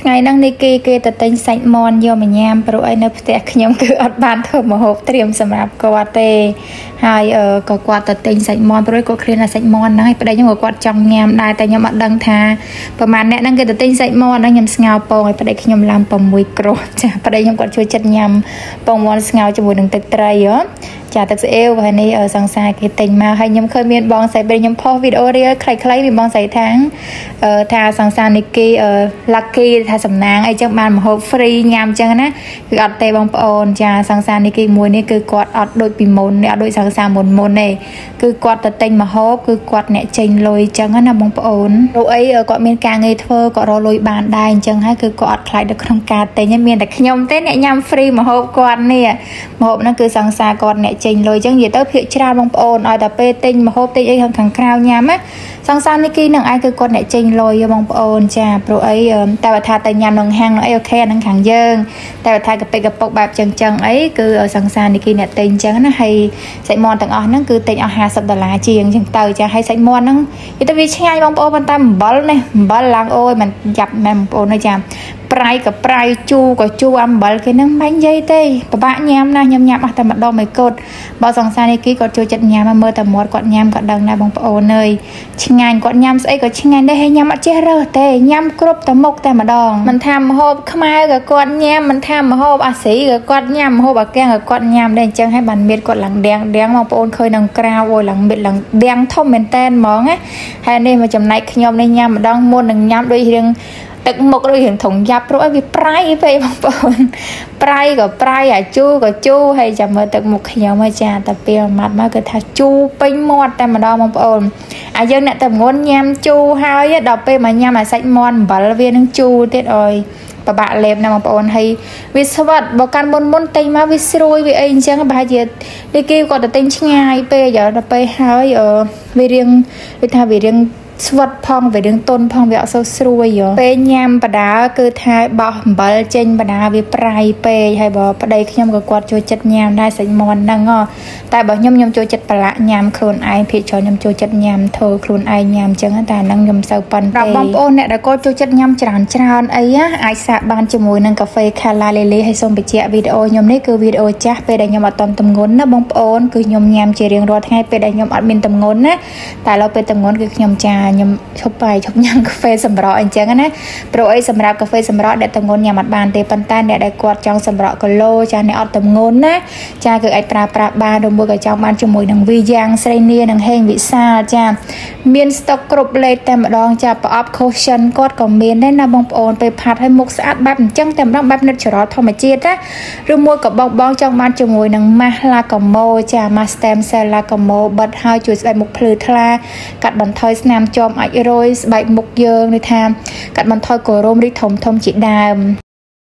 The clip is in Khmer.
ថ្ងៃហ្នឹងនេះគេទៅទិញសាច់មាន់យកមកញ៉ាំព្រោះអីនៅផ្ទះខ្ញុំគឺអត់បានធ្វើម្ហូបត្រៀមសម្រាប់គាត់ទេហើយក៏គាត់ទៅទិញសាច់មាន់ព្រោះគាត់ឃ្លានសាច់មាន់ហ្នឹងហើយប្តីខ្ញុំក៏គាត់ចង់ញ៉ាំដែរតែខ្ញុំអត់ដឹងថាប្រហែលអ្នកហ្នឹងគេទៅទិញសាច់មាន់ហ្នឹងខ្ញុំស្ងោរពងហើយប្តីខ្ញុំឡើង6គ្រាប់ចាប្តីខ្ញុំគាត់ជួយចិត្តញ៉ាំពងមាន់ស្ងោរជាមួយនឹងទឹកត្រីចាទឹកស្អៀវហើយនេះសង្សារគេទិញមកហើយខ្ញុំឃើញមានបងស្រីពេលខ្ញុំផុសវីដេអូរៀលខ្លីៗមានបងស្រីថាសង្សារនេះគេ lucky ថាសំណាងអីចឹងបានម្ហូប free ញ៉ាំចឹងណាគឺអត់ទេបងប្អូនចាសង្សារនេះគេមួយនេះគឺគាត់អត់ដូចពីមុននេះអត់ដូចសង្សារមុនទេគឺគាត់ទៅទិញម្ហូបគឺគាត់អ្នកចេញលុយចឹងណាបងប្អូនព្រោះអីគាត់មានការងារធ្វើគាត់រកលុយបានដែរអញ្ចឹងហើយគឺគាត់អត់ខ្លាចនៅក្នុងការទិញទេមានតែខ្ញុំទេអ្នកញ៉ាំ free ម្ហូបគាត់នេះម្ហូបហ្នឹងគឺសង្សារគាត់អ្នកចេញលុយចឹងនិយាយទៅភាគច្រើនបងប្អូនឲ្យតែពេលទិញម្ហូបទិញអីខាងក្រៅញ៉ាំណាសង្សារនេះគេនឹងឯងគឺគាត់អ្នកចេញលុយបងប្អូនចាព្រោះអីតែបើថាទៅញ៉ាំក្នុងហាងអីអូខេអានឹងខាងយើងតែបើថាកាពិកពុកបែបចឹងអីគឺសង្សារនេះគេអ្នកទិញចឹងណាហើយសាច់មាន់ទាំងអស់ហ្នឹងគឺទិញអស់$50ជាងចឹងទៅចាហើយសាច់មាន់ហ្នឹងនិយាយទៅវាឆ្ងាញ់បងប្អូនប៉ុន្តែអំបិលនេះអំបិលឡើងអូយមិនយ៉ាប់មែនបងប្អូនទេចាប្រៃក៏ប្រៃជូរក៏ជូរអំបិលគេហ្នឹងមិននិយាយទេពិបាកញ៉ាំណាខ្ញុំញ៉ាំអស់តែម្ដងមួយគត់បើសង្សារនេះគេគាត់ចូលចិត្តញ៉ាំមើលតែមាត់គាត់ញ៉ាំគាត់ដឹងណាបងប្អូនអើយឆ្ងាញ់គាត់ញ៉ាំស្អីក៏ឆ្ងាញ់ដែរហើយញ៉ាំអត់ចេះរើសទេញ៉ាំគ្រប់តែមុខតែម្ដងមិនថាម្ហូបខ្មែរក៏គាត់ញ៉ាំមិនថាម្ហូបអាស៊ីក៏គាត់ញ៉ាំម្ហូបអាកាំងក៏គាត់ញ៉ាំដែរអញ្ចឹងហើយបានមៀតគាត់ឡើងដៀងបងប្អូនឃើញនឹងក្រៅអូយឡើងមៀតឡើងដៀងធំមែនតែនហ្មងណាហើយនេះមកចំណែកខ្ញុំនេះញ៉ាំម្ដងមុននឹងញ៉ាំដូចរៀងទឹកមុខដូចរៀងធំយ៉ាប់ព្រោះឲ្យវាប្រៃពេកបងប្អូនប្រៃក៏ប្រៃអាជូរក៏ជូរហើយចាំមើលទឹកមុខខ្ញុំហើយចាតែពេលម៉ាត់មកគឺថាជូរពេញមាត់តែម្ដងបងប្អូនអាយើងអ្នកតែងន់ញ៉ាំជូរហើយដល់ពេលមកញ៉ាំអាសាច់មាន់អំបិលវានឹងជូរទៀតអើយបបាក់លេបណាបងប្អូនហើយវាស្វិតបើកាន់មុនទិញមកវាស្រួយវាអីអញ្ចឹងប្រហែលជានេះគេគាត់ទៅទិញឆ្ងាយពេកដល់ពេលហើយវារៀងគេថាវារៀងស្វិតផងវារឿងតុនផងវាអត់សូវស្រួយពេលញ៉ាំបដាគឺថាបោះអំបិលចេញបដាវាប្រៃពេកហើយបើប្តីខ្ញុំក៏គាត់ចូលចិត្តញ៉ាំដែរសាច់មាន់ហ្នឹងតែបើខ្ញុំចូលចិត្តប្រឡាក់ញ៉ាំខ្លួនឯងភាគច្រើនខ្ញុំចូលចិត្តញ៉ាំធ្វើខ្លួនឯងញ៉ាំអញ្ចឹងតែហ្នឹងខ្ញុំសូវប៉ុនទេបងប្អូនអ្នកដែលគាត់ចូលចិត្តញ៉ាំច្រើនអីអាចសាកបានជាមួយនឹងកាហ្វេ Kala Lele ហើយសូមបញ្ជាក់វីដេអូខ្ញុំនេះគឺវីដេអូចាស់ពេលដែលខ្ញុំអត់តន់ទម្ងន់ណាបងប្អូនគឺខ្ញុំញ៉ាំជារៀងរាល់ថ្ងៃពេលដែលខ្ញុំអត់មានទម្ងន់ណាតែឥឡូវពេលទម្ងន់គឺខ្ញុំខ្ញុំឈប់ញ៉ាំកាហ្វេសម្រក់អញ្ចឹងណាព្រោះអីសម្រាប់កាហ្វេសម្រក់អ្នកទម្ងន់ញ៉ាំអត់បានទេប៉ុន្តែអ្នកដែលគាត់ចង់សម្រក់គីឡូចាអ្នកអត់ទម្ងន់ណាចាគឺអាចប្រើប្រាស់បានឬមួយក៏ចង់បានជាមួយនឹងវីយ៉ាងស្រីនានិងហេងវិសាលចាមានស្តុកគ្រប់លេខតែម្ដងចាប្រអប់ cushion គាត់ក៏មានដែរណាបងប្អូនពេលផាត់ឲ្យមុខស្អាតបែបអញ្ចឹងតែម្ដងបែប natural ធម្មជាតិណាឬមួយក៏បងចង់បានជាមួយនឹង mask Lacomo ចា mask stem cell Lacomo បិទហើយជួយស្បែកមុខភ្លឺថ្លាកាត់បន្ថយស្នាមជាំអាចរយស្បែកមុខយើងនេះថាកាត់បន្ថយកូរ៉ូមរីកធំជាដើម